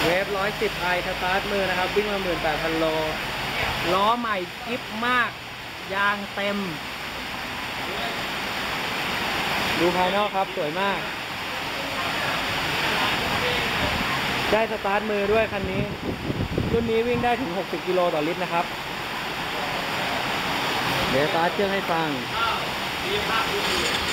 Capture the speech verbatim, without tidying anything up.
เวฟร้อยสิบไอสตาร์ทมือนะครับวิ่งมาหมื่นแปดพันโลล้อใหม่กิ๊บมากยางเต็มดูภายนอกครับสวยมากได้สตาร์ทมือด้วยคันนี้รุ่นนี้วิ่งได้ถึงหกสิบกิโลต่อลิตรนะครับเดี๋ยวสตาร์ทเครื่องให้ฟัง